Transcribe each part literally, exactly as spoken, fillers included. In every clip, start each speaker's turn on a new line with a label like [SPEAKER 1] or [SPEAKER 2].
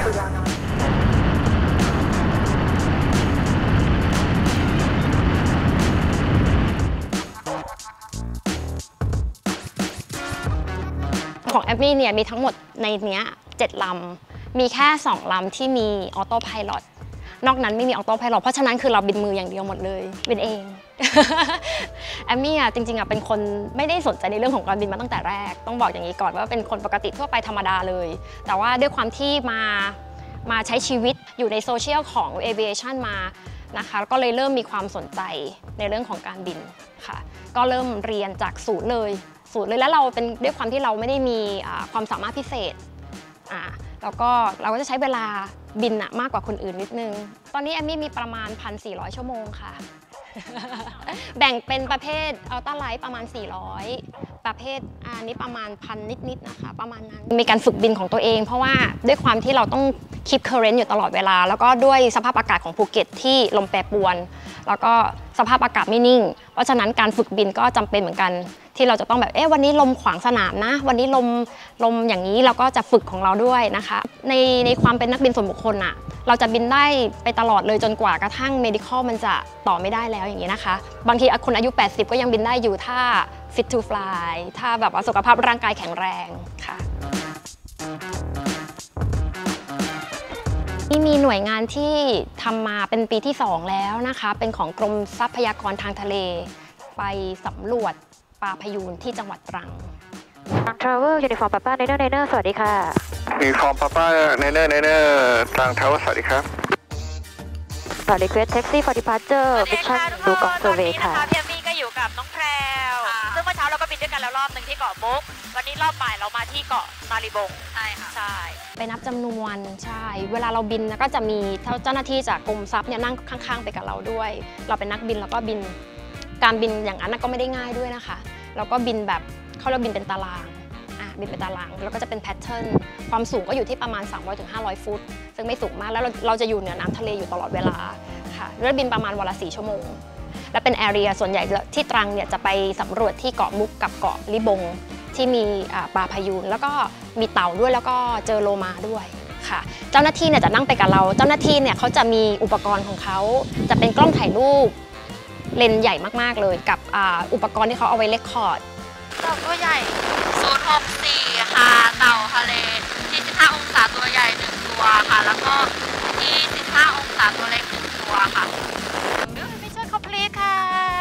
[SPEAKER 1] too young.
[SPEAKER 2] ของแอมมี่เนี่ยมีทั้งหมดในเนี้ยเจ็ดลำมีแค่สองลำที่มีออโต้ไพลอตนอกนั้นไม่มีออโต้ไพลอตเพราะฉะนั้นคือเราบินมืออย่างเดียวหมดเลยบินเอง แอมมี่อ่ะจริงๆอ่ะเป็นคนไม่ได้สนใจในเรื่องของการบินมาตั้งแต่แรกต้องบอกอย่างนี้ก่อนว่าเป็นคนปกติทั่วไปธรรมดาเลยแต่ว่าด้วยความที่มามาใช้ชีวิตอยู่ในโซเชียลของ Aviation มานะคะก็เลยเริ่มมีความสนใจในเรื่องของการบินค่ะก็เริ่มเรียนจากศูนย์เลยศูนย์เลยแล้วเราเป็นด้วยความที่เราไม่ได้มีความสามารถพิเศษแล้วก็เราก็จะใช้เวลาบินมากกว่าคนอื่นนิดนึงตอนนี้แอมมี่มีประมาณ หนึ่งพันสี่ร้อย ชั่วโมงค่ะ แบ่งเป็นประเภทอัลต้าไลท์ประมาณสี่ร้อยประเภทอันนี้ประมาณพันนิดๆนะคะประมาณนั้นมีการฝึกบินของตัวเองเพราะว่าด้วยความที่เราต้องคีปเคอร์เรนต์อยู่ตลอดเวลาแล้วก็ด้วยสภาพอากาศของภูเก็ตที่ลมแปรปรวนแล้วก็สภาพอากาศไม่นิ่งเพราะฉะนั้นการฝึกบินก็จำเป็นเหมือนกันที่เราจะต้องแบบเอ๊ะวันนี้ลมขวางสนามนะวันนี้ลมลมอย่างนี้เราก็จะฝึกของเราด้วยนะคะในในความเป็นนักบินส่วนบุคคลอะเราจะบินได้ไปตลอดเลยจนกว่ากระทั่ง medical มันจะต่อไม่ได้แล้วอย่างนี้นะคะบางทีคนอายุแปดสิบก็ยังบินได้อยู่ถ้า fit to fly ถ้าแบบว่าสุขภาพร่างกายแข็งแรงค่ะนี่มีหน่วยงานที่ทำมาเป็นปีที่สองแล้วนะคะเป็นของกรมทรัพยากรทางทะเลไปสำรวจปลาพยูนที่จังหวัดตรัง
[SPEAKER 3] Travel Uniform Papa Niner Niner สวัสดีค่ะ
[SPEAKER 4] Uniform Papa Niner Niner ตรัง Travel สวัสดีครับ
[SPEAKER 3] ขอ Request Taxi for Departure Mission ดูกองเซอร์เวย์ค่ะ
[SPEAKER 5] พี่แอมมี่ก็อยู่กับน้องแพรวซึ่งเมื่อเช้าเราก็บินด้วยกันแล้วรอบหนึ่งที่เกาะมุกวันนี้รอบบ่ายเรามาที่เกาะมาริบงใช่ค่ะใช่
[SPEAKER 2] ไปนับจำนวนใช่เวลาเราบินก็จะมีเจ้าหน้าที่จากกรมทรัพย์เนี่ยนั่งข้างๆไปกับเราด้วยเราเป็นนักบินแล้วก็บินการบินอย่างนั้นก็ไม่ได้ง่ายด้วยนะคะเราก็บินแบบเขาเรียกบินเป็นตารางอ่ะบินเป็นตารางแล้วก็จะเป็นแพทเทิร์นความสูงก็อยู่ที่ประมาณ สามร้อยถึงห้าร้อย ฟุตซึ่งไม่สูงมากแล้วเราเราจะอยู่เหนือน้ำทะเลอยู่ตลอดเวลาค่ะแล้วบินประมาณวันละสี่ชั่วโมงและเป็นแอเรียส่วนใหญ่ที่ตรังเนี่ยจะไปสำรวจที่เกาะมุกกับเกาะลิบงที่มีปลาพยูนแล้วก็มีเต่าด้วยแล้วก็เจอโลมาด้วยค่ะเจ้าหน้าที่เนี่ยจะนั่งไปกับเราเจ้าหน้าที่เนี่ยเขาจะมีอุปกรณ์ของเขาจะเป็นกล้องถ่ายรูปเลนส์ใหญ่มากๆเลยกับอุปกรณ์ที่เขาเอาไว้เรคคอร์ด
[SPEAKER 5] เต่าตัวใหญ่ศูนย์หกสี่ค่ะเต่าทะเลที่สิบห้าองศาตัวใหญ่หนึ่งตัวค่ะแล้วก็ที่สิบห้าองศาตัวเล็กหนึ่งตัวค่ะมิชชั่นคอมพลีทค่ะ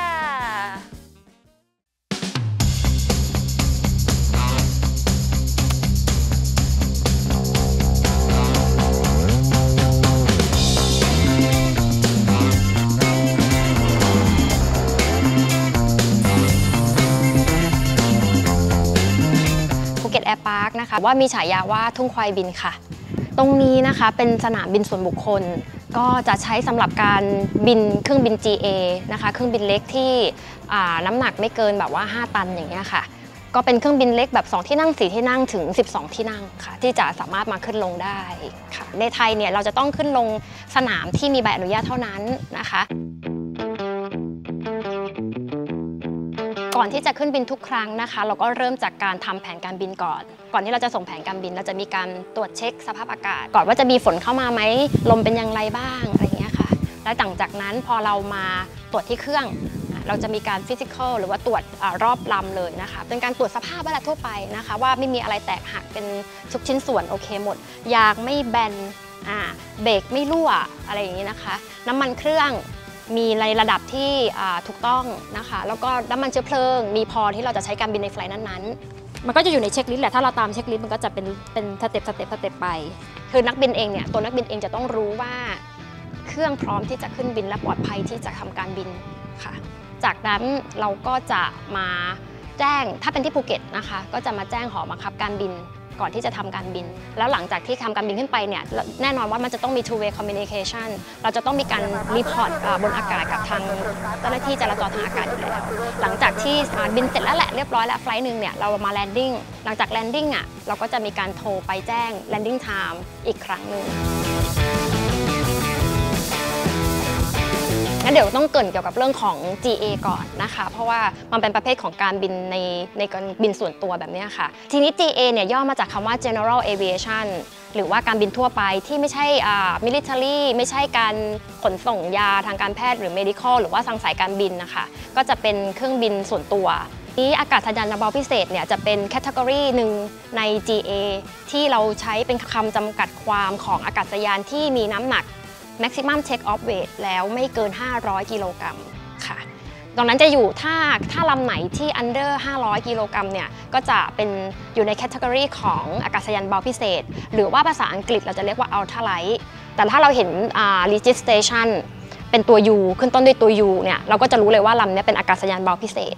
[SPEAKER 2] แอร์พาร์คนะคะว่ามีฉายาว่าทุ่งควายบินค่ะตรงนี้นะคะเป็นสนามบินส่วนบุคคลก็จะใช้สำหรับการบินเครื่องบิน จี เอ นะคะเครื่องบินเล็กที่น้ำหนักไม่เกินแบบว่าห้าตันอย่างเงี้ยค่ะก็เป็นเครื่องบินเล็กแบบสองที่นั่งสี่ที่นั่งถึงสิบสองที่นั่งค่ะที่จะสามารถมาขึ้นลงได้ค่ะในไทยเนี่ยเราจะต้องขึ้นลงสนามที่มีใบอนุญาตเท่านั้นนะคะก่อนที่จะขึ้นบินทุกครั้งนะคะเราก็เริ่มจากการทำแผนการบินก่อนก่อนที่เราจะส่งแผนการบินเราจะมีการตรวจเช็คสภาพอากาศก่อนว่าจะมีฝนเข้ามาไหมลมเป็นอย่างไรบ้างอะไรอย่างเงี้ยค่ะและหลังจากนั้นพอเรามาตรวจที่เครื่องเราจะมีการฟิสิกอลหรือว่าตรวจรอบลำเลยนะคะเป็นการตรวจสภาพเวลาทั่วไปนะคะว่าไม่มีอะไรแตกหักเป็นทุกชิ้นส่วนโอเคหมดยางไม่แบนเบรกไม่รั่วอะไรอย่างนี้นะคะน้ำมันเครื่องมีในระดับที่ถูกต้องนะคะแล้วก็น้ำมันเชื้อเพลิงมีพอที่เราจะใช้การบินในไฟล์นั้นๆมันก็จะอยู่ในเช็คลิสต์แหละถ้าเราตามเช็คลิสต์มันก็จะเป็นเป็นสเต็ปสเต็ปสเต็ปไปคือนักบินเองเนี่ยตัวนักบินเองจะต้องรู้ว่าเครื่องพร้อมที่จะขึ้นบินและปลอดภัยที่จะทำการบินค่ะจากนั้นเราก็จะมาแจ้งถ้าเป็นที่ภูเก็ตนะคะก็จะมาแจ้งหอบังคับการบินก่อนที่จะทำการบินแล้วหลังจากที่ทำการบินขึ้นไปเนี่ยแน่นอนว่ามันจะต้องมี two way communication เราจะต้องมีการรีพอร์ตบนอากาศกับทางเจ้าหน้าที่จราจรทางอากาศอยู่แล้วหลังจากที่บินเสร็จแล้วแหละเรียบร้อยแล้วไฟล์หนึ่งเนี่ยเรามาแลนดิ้งหลังจากแลนดิ้งอ่ะเราก็จะมีการโทรไปแจ้ง landing time อีกครั้งหนึ่งงั้นเดี๋ยวต้องเกริ่นเกี่ยวกับเรื่องของ จี เอ ก่อนนะคะเพราะว่ามันเป็นประเภทของการบินในในการบินส่วนตัวแบบนี้ค่ะทีนี้ จี เอ เนี่ยย่อมาจากคำว่า General Aviation หรือว่าการบินทั่วไปที่ไม่ใช่อ่า military ไม่ใช่การขนส่งยาทางการแพทย์หรือ medical หรือว่าทางสายการบินนะคะก็จะเป็นเครื่องบินส่วนตัวนี้อากาศยานนำเบาพิเศษเนี่ยจะเป็นแคตตากรีหนึ่งใน จี เอ ที่เราใช้เป็นคำจำกัดความของอากาศยานที่มีน้ำหนัก maximum take off weight แล้วไม่เกินห้าร้อยกิโลกรัมค่ะตรงนั้นจะอยู่ถ้าถ้าลำไหนที่ under ห้าร้อยกิโลกรัมเนี่ยก็จะเป็นอยู่ในแคตตากรีของอากาศยานเบาพิเศษหรือว่าภาษาอังกฤษเราจะเรียกว่า ultralight แต่ถ้าเราเห็น registration เป็นตัว U ขึ้นต้นด้วยตัว U เนี่ยเราก็จะรู้เลยว่าลำนี้เป็นอากาศยานเบาพิเศษ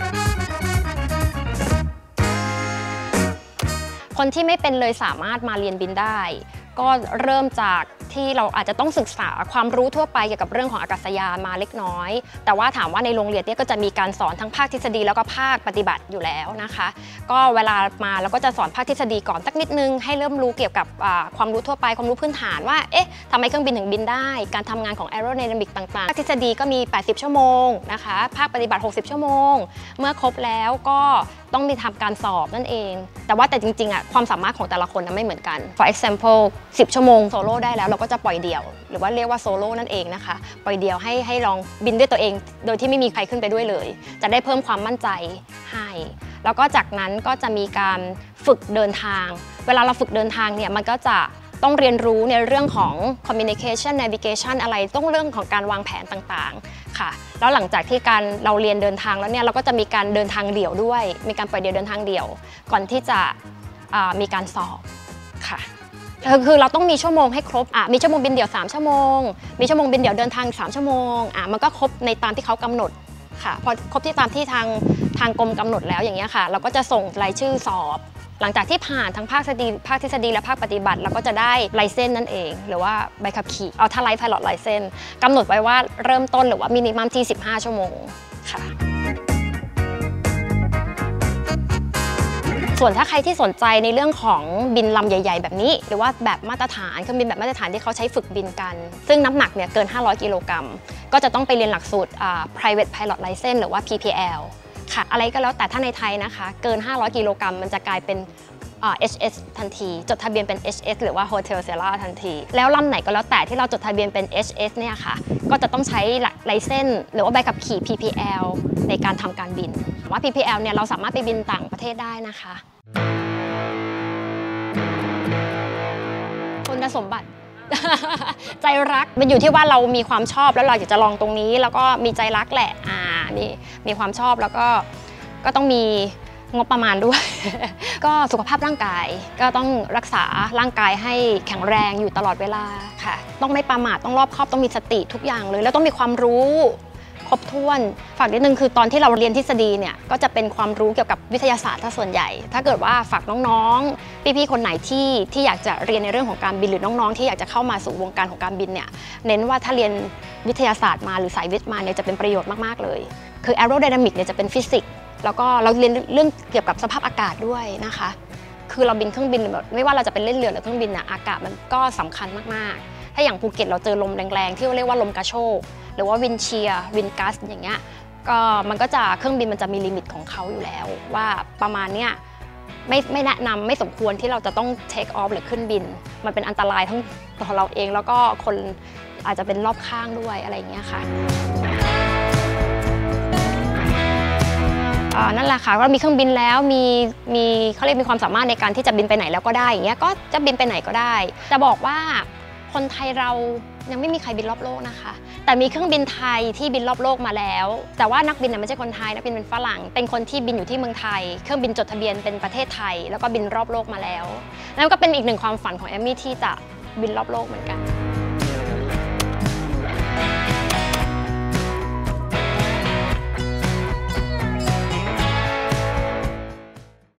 [SPEAKER 2] คนที่ไม่เป็นเลยสามารถมาเรียนบินได้ก็เริ่มจากที่เราอาจจะต้องศึกษาความรู้ทั่วไปเกี่ยวกับเรื่องของอากาศยานมาเล็กน้อยแต่ว่าถามว่าในโรงเรียนเนี่ยก็จะมีการสอนทั้งภาคทฤษฎีแล้วก็ภาคปฏิบัติอยู่แล้วนะคะก็เวลามาเราก็จะสอนภาคทฤษฎีก่อนสักนิดนึงให้เริ่มรู้เกี่ยวกับความรู้ทั่วไปความรู้พื้นฐานว่าเอ๊ะทำไมเครื่องบินถึงบินได้การทำงานของ aerodynamic ต่างๆภาคทฤษฎีก็มีแปดสิบชั่วโมงนะคะภาคปฏิบัติหกสิบชั่วโมงเมื่อครบแล้วก็ต้องมีทำการสอบนั่นเองแต่ว่าแต่จริงๆอ่ะความสามารถของแต่ละคนไม่เหมือนกัน for example สิบชั่วโมงโซโล่ได้แล้วเราก็จะปล่อยเดี่ยวหรือว่าเรียกว่าโซโล่นั่นเองนะคะปล่อยเดี่ยวให้ให้ลองบินด้วยตัวเองโดยที่ไม่มีใครขึ้นไปด้วยเลยจะได้เพิ่มความมั่นใจให้แล้วก็จากนั้นก็จะมีการฝึกเดินทางเวลาเราฝึกเดินทางเนี่ยมันก็จะต้องเรียนรู้ในเรื่องของ communication navigation อะไรต้องเรื่องของการวางแผนต่างๆค่ะแล้วหลังจากที่การเราเรียนเดินทางแล้วเนี่ยเราก็จะมีการเดินทางเดี่ยวด้วยมีการปล่อยเดี่ยวเดินทางเดี่ยวก่อนที่จะมีการสอบค่ะคือเราต้องมีชั่วโมงให้ครบอ่ะมีชั่วโมงบินเดี่ยวสามชั่วโมงมีชั่วโมงบินเดี่ยวเดินทางสามชั่วโมงอ่ะมันก็ครบในตามที่เขากำหนดค่ะพอครบที่ตามที่ทางทางกรมกำหนดแล้วอย่างเงี้ยค่ะเราก็จะส่งรายชื่อสอบหลังจากที่ผ่านทั้งภาคทฤษฎีภาคทฤษฎีและภาคปฏิบัติเราก็จะได้ไลเซนส์นั่นเองหรือว่าใบขับขี่เอาถ้าไลฟ์ไพลอตไลเซนส์กำหนดไว้ว่าเริ่มต้นหรือว่ามินิมัมที่สิบห้าชั่วโมงค่ะส่วนถ้าใครที่สนใจในเรื่องของบินลำใหญ่ๆแบบนี้หรือว่าแบบมาตรฐานเครื่องบินแบบมาตรฐานที่เขาใช้ฝึกบินกันซึ่งน้ำหนักเนี่ยเกินห้าร้อยกิโลกรัมก็จะต้องไปเรียนหลักสูตร private pilot license หรือว่า พี พี แอล ค่ะอะไรก็แล้วแต่ถ้าในไทยนะคะเกินห้าร้อยกิโลกรัมมันจะกลายเป็น เอช เอส ทันทีจดทะเบียนเป็น เอช เอส หรือว่า Hotel Sierra ทันทีแล้วลำไหนก็แล้วแต่ที่เราจดทะเบียนเป็น เอช เอส เนี่ยค่ะก็จะต้องใช้ไลเซนส์หรือว่าใบขับขี่ พี พี แอล ในการทำการบินว่า พี พี แอล เนี่ยเราสามารถไปบินต่างประเทศได้นะคะคุณสมบัติ ใจรักมันอยู่ที่ว่าเรามีความชอบแล้วเราอยากจะลองตรงนี้แล้วก็มีใจรักแหละอ่ามีมีความชอบแล้วก็ก็ต้องมีงบประมาณด้วย ก็สุขภาพร่างกายก็ต้องรักษาร่างกายให้แข็งแรงอยู่ตลอดเวลาค่ะต้องไม่ประมาทต้องรอบคอบต้องมีสติทุกอย่างเลยแล้วต้องมีความรู้ครบถ้วนฝากนิดนึงคือตอนที่เราเรียนทฤษฎีเนี่ยก็จะเป็นความรู้เกี่ยวกับวิทยาศาสตร์ถ้าส่วนใหญ่ถ้าเกิดว่าฝากน้องๆพี่ๆคนไหนที่ที่อยากจะเรียนในเรื่องของการบินหรือน้องๆที่อยากจะเข้ามาสู่วงการของการบินเนี่ยเน้นว่าถ้าเรียนวิทยาศาสตร์มาหรือสายวิทย์มาเนี่ยจะเป็นประโยชน์มากๆเลยคือ aerodynamic เนี่ยจะเป็นฟิสิกส์แล้วก็เราเรียนเรื่องเกี่ยวกับสภาพอากาศด้วยนะคะคือเราบินเครื่องบินแบบไม่ว่าเราจะเป็นเล่นเรือหรือเครื่องบินน่ะอากาศมันก็สำคัญมากๆถ้าอย่างภูเก็ตเราเจอลมแรงๆที่เรียกว่าลมกระโชกหรือว่าวินเชียร์วินกัสอย่างเงี้ยก็มันก็จะเครื่องบินมันจะมีลิมิตของเขาอยู่แล้วว่าประมาณเนี้ยไม่ไม่แนะนำไม่สมควรที่เราจะต้องเทคออฟหรือขึ้นบินมันเป็นอันตรายทั้งตัวเราเองแล้วก็คนอาจจะเป็นรอบข้างด้วยอะไรอย่างเงี้ยค่ะนั่นแหละค่ะก็มีเครื่องบินแล้วมีมีเขาเรียกมีความสามารถในการที่จะบินไปไหนแล้วก็ได้อย่างเงี้ยก็จะบินไปไหนก็ได้จะบอกว่าคนไทยเรายังไม่มีใครบินรอบโลกนะคะแต่มีเครื่องบินไทยที่บินรอบโลกมาแล้วแต่ว่านักบินน่ะไม่ใช่คนไทยนักบินเป็นฝรั่งเป็นคนที่บินอยู่ที่เมืองไทยเครื่องบินจดทะเบียนเป็นประเทศไทยแล้วก็บินรอบโลกมาแล้วนั่นก็เป็นอีกหนึ่งความฝันของแอมมี่ที่จะบินรอบโลกเหมือนกัน